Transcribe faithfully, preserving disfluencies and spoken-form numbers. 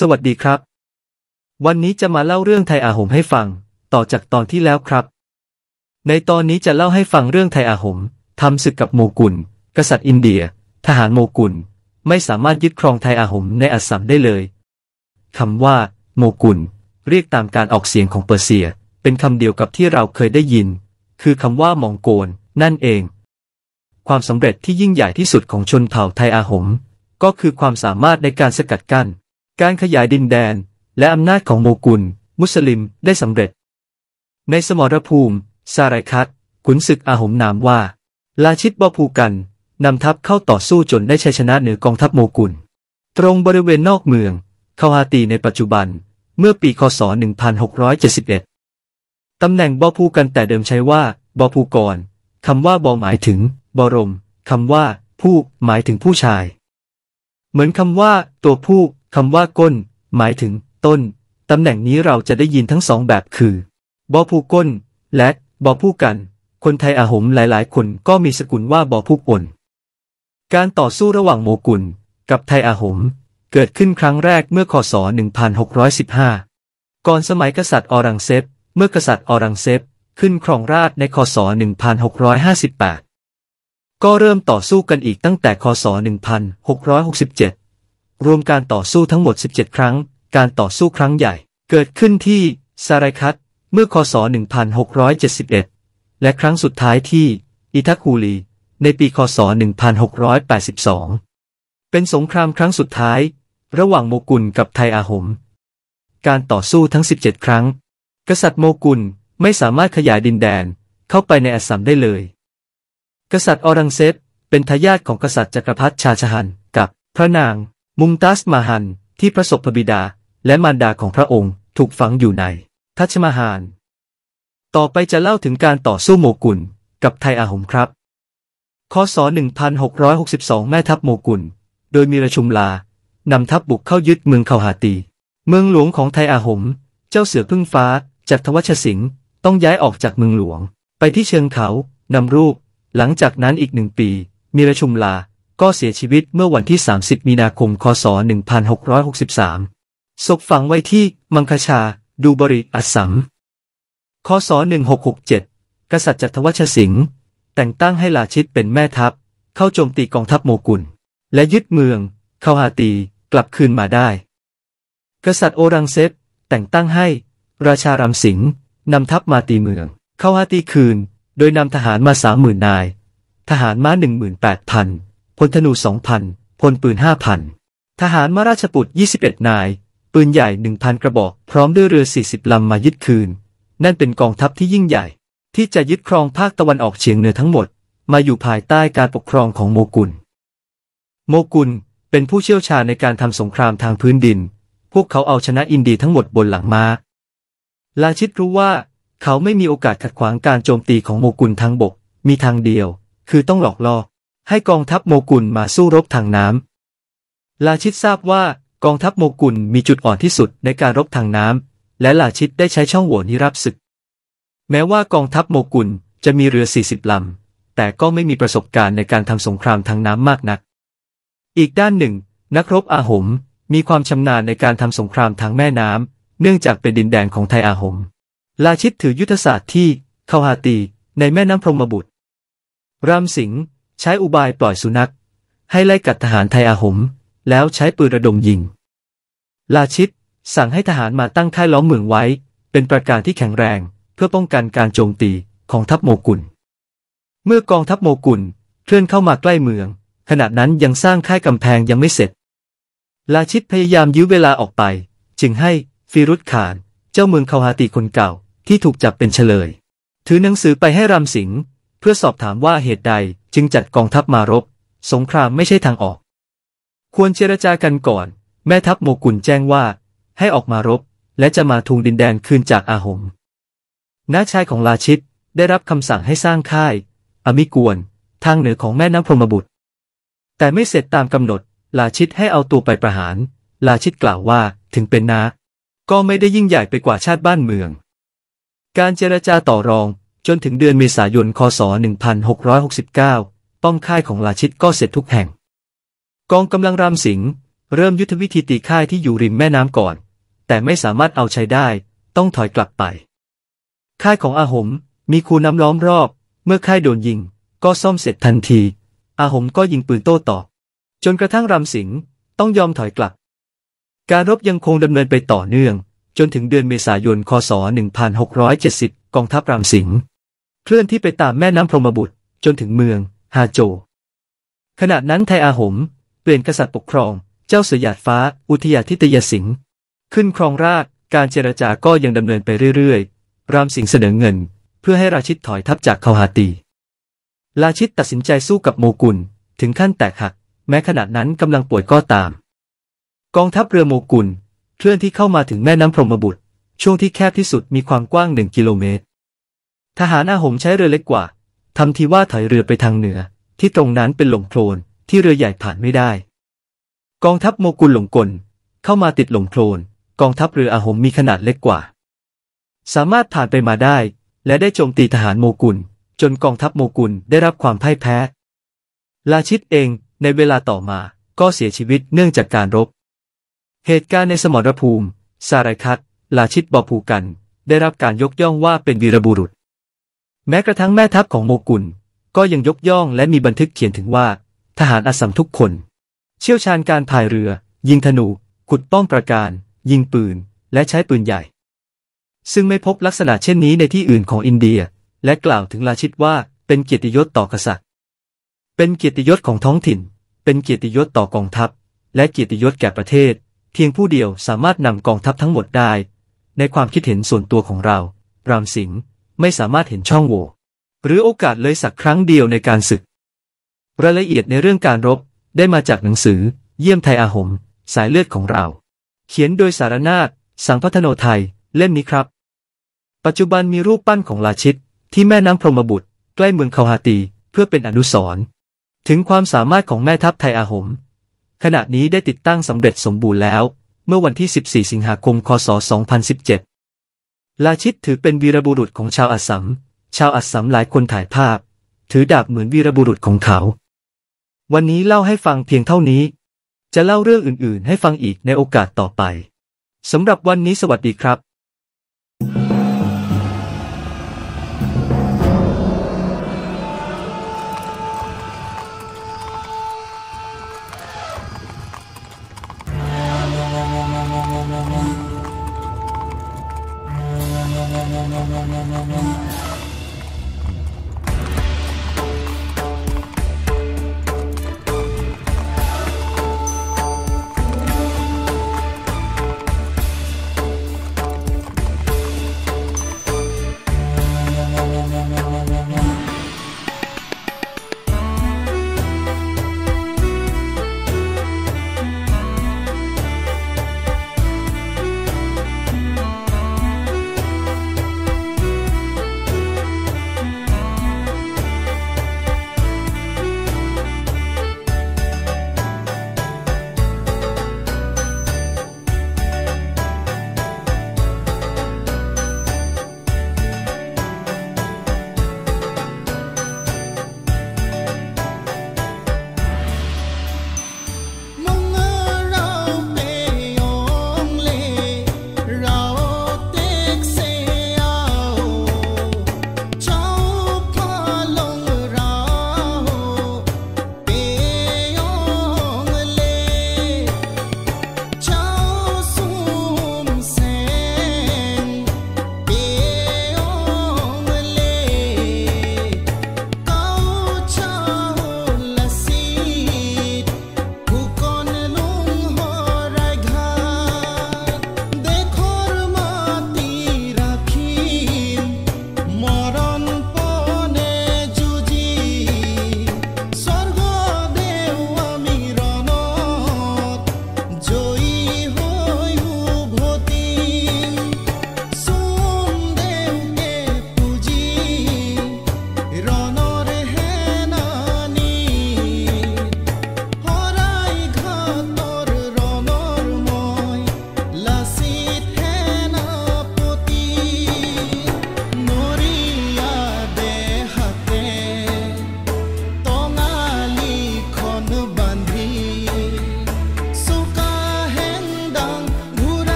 สวัสดีครับวันนี้จะมาเล่าเรื่องไทอาหงให้ฟังต่อจากตอนที่แล้วครับในตอนนี้จะเล่าให้ฟังเรื่องไทอาหงทำศึกกับโมกุลกษัตริย์อินเดียทหารโมกุลไม่สามารถยึดครองไทอาหงในอัสสัมได้เลยคำว่าโมกุลเรียกตามการออกเสียงของเปอร์เซียเป็นคำเดียวกับที่เราเคยได้ยินคือคำว่ามองโกลนั่นเองความสำเร็จที่ยิ่งใหญ่ที่สุดของชนเผ่าไทอาหงก็คือความสามารถในการสกัดกั้นการขยายดินแดนและอำนาจของโมกุลมุสลิมได้สำเร็จในสมรภูมิซาไรคัตขุนศึกอาหงนามว่าลาชิตบอภูกันนำทัพเข้าต่อสู้จนได้ชัยชนะเหนือกองทัพโมกุลตรงบริเวณนอกเมืองคาวาตีในปัจจุบันเมื่อปีคศหนึ่งพันหกร้อยเจ็ดสิบเอ็ดตำแหน่งบอภูกันแต่เดิมใช้ว่าบอภูกรคำว่าบอหมายถึงบรมคำว่าผู้หมายถึงผู้ชายเหมือนคำว่าตัวผู้คำว่าก้นหมายถึงต้นตำแหน่งนี้เราจะได้ยินทั้งสองแบบคือบอผู้ก้นและบอผู้กันคนไทยอาหมหลายๆคนก็มีสกุลว่าบอผู้ปนการต่อสู้ระหว่างโมกุลกับไทยอาหมเกิดขึ้นครั้งแรกเมื่อคศหนึ่งพันหกร้อยสิบห้าก่อนสมัยกษัตริย์ออรังเซบเมื่อกษัตริย์ออรังเซบขึ้นครองราชย์ในคศหนึ่งพันหกร้อยห้าสิบแปดก็เริ่มต่อสู้กันอีกตั้งแต่คศหนึ่งพันหกร้อยหกสิบเจ็ดรวมการต่อสู้ทั้งหมดสิบเจ็ดครั้งการต่อสู้ครั้งใหญ่เกิดขึ้นที่ซาไรคัตเมื่อคศหนึ่งพันหกร้อยเจ็ดสิบเอ็ดและครั้งสุดท้ายที่อิทักคูลีในปีคศหนึ่งพันหกร้อยแปดสิบสองเป็นสงครามครั้งสุดท้ายระหว่างโมกุลกับไทอาหมการต่อสู้ทั้งสิบเจ็ดครั้งกษัตริย์โมกุลไม่สามารถขยายดินแดนเข้าไปในอัสสัมได้เลยกษัตริย์ออรังเซบเป็นทายาทของกษัตริย์จักรพรรดิชาชฮันกับพระนางมุมตาซมาฮันที่ประสบพระบิดาและมารดาของพระองค์ถูกฝังอยู่ในทัชมาฮาลต่อไปจะเล่าถึงการต่อสู้โมกุลกับไทอาหมครับคศหนึ่งพันหกร้อยหกสิบสองแม่ทัพโมกุลโดยมีราชุมลานำทัพบุกเข้ายึดเมืองคาฮาตีเมืองหลวงของไทอาหมเจ้าเสือพึ่งฟ้าจักรทวัชสิงห์ต้องย้ายออกจากเมืองหลวงไปที่เชิงเขานำรูปหลังจากนั้นอีกหนึ่งปีมีราชุมลาก็เสียชีวิตเมื่อวันที่สามสิบมีนาคมคศหนึ่งพันหกร้อยหกสิบสามศพฝังไว้ที่มังคชาดูบริอัสสัมคศหนึ่งพันหกร้อยหกสิบเจ็ดกษัตริย์จักรทวัชสิงห์แต่งตั้งให้ลาชิตเป็นแม่ทัพเข้าโจมตีกองทัพโมกุลและยึดเมืองคาวฮาตีกลับคืนมาได้กษัตริย์โอรังเซบแต่งตั้งให้ราชารามสิงห์นำทัพมาตีเมืองคาวฮาตีคืนโดยนำทหารมาสามหมื่นนายทหารม้าหนึ่งหมื่นแปดพันพลธนูสองพันพลปืนห้าพันทหารม้าราชบุตรยี่สิบเอ็ดนายปืนใหญ่หนึ่งพันกระบอกพร้อมด้วยเรือสี่สิบลำมายึดคืนนั่นเป็นกองทัพที่ยิ่งใหญ่ที่จะยึดครองภาคตะวันออกเฉียงเหนือทั้งหมดมาอยู่ภายใต้การปกครองของโมกุลโมกุลเป็นผู้เชี่ยวชาญในการทำสงครามทางพื้นดินพวกเขาเอาชนะอินเดียทั้งหมดบนหลังม้าลาชิตรู้ว่าเขาไม่มีโอกาสขัดขวางการโจมตีของโมกุลทางบกมีทางเดียวคือต้องหลอกล่อให้กองทัพโมกุลมาสู้รบทางน้ำลาชิตทราบว่ากองทัพโมกุลมีจุดอ่อนที่สุดในการรบทางน้ำและลาชิตได้ใช้ช่องโหว่นี้รับศึกแม้ว่ากองทัพโมกุลจะมีเรือสี่สิบลำแต่ก็ไม่มีประสบการณ์ในการทำสงครามทางน้ำมากนักอีกด้านหนึ่งนักรบอาหมมีความชำนาญในการทำสงครามทางแม่น้ำเนื่องจากเป็นดินแดนของไทอาหมลาชิตถือยุทธศาสตร์ที่คาวฮาตีในแม่น้ำพรหมบุตรรามสิงห์ใช้อุบายปล่อยสุนัขให้ไล่กัดทหารไทอาหมแล้วใช้ปืนระดมยิงลาชิตสั่งให้ทหารมาตั้งค่ายล้อมเมืองไว้เป็นประการที่แข็งแรงเพื่อป้องกันการโจมตีของทัพโมกุลเมื่อกองทัพโมกุลเคลื่อนเข้ามาใกล้เมืองขณะนั้นยังสร้างค่ายกำแพงยังไม่เสร็จลาชิตพยายามยื้อเวลาออกไปจึงให้ฟิรุษขานเจ้าเมืองคาวฮาตีคนเก่าที่ถูกจับเป็นเฉลยถือหนังสือไปให้รามสิงห์เพื่อสอบถามว่าเหตุใดจึงจัดกองทัพมารบสงครามไม่ใช่ทางออกควรเจรจากันก่อนแม่ทัพโมกุลแจ้งว่าให้ออกมารบและจะมาทวงดินแดนคืนจากอาหมน้าชายของลาชิตได้รับคำสั่งให้สร้างค่ายอมิกวนทางเหนือของแม่น้ำพรหมบุตรแต่ไม่เสร็จตามกำหนดลาชิตให้เอาตัวไปประหารลาชิตกล่าวว่าถึงเป็นน้าก็ไม่ได้ยิ่งใหญ่ไปกว่าชาติบ้านเมืองการเจรจาต่อรองจนถึงเดือนเมษายนคศหนึ่งพันหกร้อยหกสิบเก้าป้อมค่ายของลาชิตก็เสร็จทุกแห่งกองกำลังรามสิงห์เริ่มยุทธวิธีตีค่ายที่อยู่ริมแม่น้ำก่อนแต่ไม่สามารถเอาใช้ได้ต้องถอยกลับไปค่ายของอาหมมีคูน้ำล้อมรอบเมื่อค่ายโดนยิงก็ซ่อมเสร็จทันทีอาหมก็ยิงปืนโต้ตอบจนกระทั่งรำสิงห์ต้องยอมถอยกลับการรบยังคงดำเนินไปต่อเนื่องจนถึงเดือนเมษายนคศหนึ่งพันหกร้อยเจ็ดสิบกองทัพรำสิงห์เคลื่อนที่ไปตามแม่น้ำพรหมบุตรจนถึงเมืองฮาโจวขณะนั้นไทยอาหมเปลี่ยนกษัตริย์ปกครองเจ้าเสือหยาดฟ้าอุทยาธิตยสิงห์ขึ้นครองราชย์การเจรจาก็ยังดำเนินไปเรื่อยๆรามสิงห์เสนอเงินเพื่อให้ราชิตถอยทัพจากเขาหาตีราชิตตัดสินใจสู้กับโมกุลถึงขั้นแตกหักแม้ขณะนั้นกำลังป่วยก็ตามกองทัพเรือโมกุลเคลื่อนที่เข้ามาถึงแม่น้ำพรหมบุตรช่วงที่แคบที่สุดมีความกว้างหนึ่งกิโลเมตรทหารอาหมใช้เรือเล็กกว่าทำทีว่าถอยเรือไปทางเหนือที่ตรงนั้นเป็นหล่มโคลนที่เรือใหญ่ผ่านไม่ได้กองทัพโมกุลหลงกลเข้ามาติดหล่มโคลนกองทัพเรืออาหมมีขนาดเล็กกว่าสามารถผ่านไปมาได้และได้โจมตีทหารโมกุลจนกองทัพโมกุลได้รับความพ่ายแพ้ราชิตเองในเวลาต่อมาก็เสียชีวิตเนื่องจากการรบเหตุการณ์ในสมรภูมิสารคัตราชิตบอภูกันได้รับการยกย่องว่าเป็นวีรบุรุษแม้กระทั่งแม่ทัพของโมกุลก็ยังยกย่องและมีบันทึกเขียนถึงว่าทหารอัสสัมทุกคนเชี่ยวชาญการพายเรือยิงธนูขุดป้อมปราการยิงปืนและใช้ปืนใหญ่ซึ่งไม่พบลักษณะเช่นนี้ในที่อื่นของอินเดียและกล่าวถึงราชิตว่าเป็นเกียรติยศต่อกษัตริย์เป็นเกียรติยศของท้องถิ่นเป็นเกียรติยศต่อกองทัพและเกียรติยศแก่ประเทศเพียงผู้เดียวสามารถนำกองทัพทั้งหมดได้ในความคิดเห็นส่วนตัวของเรารามสิงห์ไม่สามารถเห็นช่องโหว่หรือโอกาสเลยสักครั้งเดียวในการศึกรายละเอียดในเรื่องการรบได้มาจากหนังสือเยี่ยมไทยอาหมสายเลือดของเราเขียนโดยสารนาถสังพัฒโนไทยเล่มนี้ครับปัจจุบันมีรูปปั้นของราชิตที่แม่น้ำพรหมบุตรใกล้เมืองเขาหาตีเพื่อเป็นอนุสรณ์ถึงความสามารถของแม่ทัพไทยอาหมขณะนี้ได้ติดตั้งสำเร็จสมบูรณ์แล้วเมื่อวันที่สิบสี่สิงหาคมคศสองพันสิบเจ็ดราชิตถือเป็นวีรบุรุษของชาวอัสสัมชาวอัสสัมหลายคนถ่ายภาพถือดาบเหมือนวีรบุรุษของเขาวันนี้เล่าให้ฟังเพียงเท่านี้จะเล่าเรื่องอื่นๆให้ฟังอีกในโอกาสต่อไปสำหรับวันนี้สวัสดีครับ Thank you.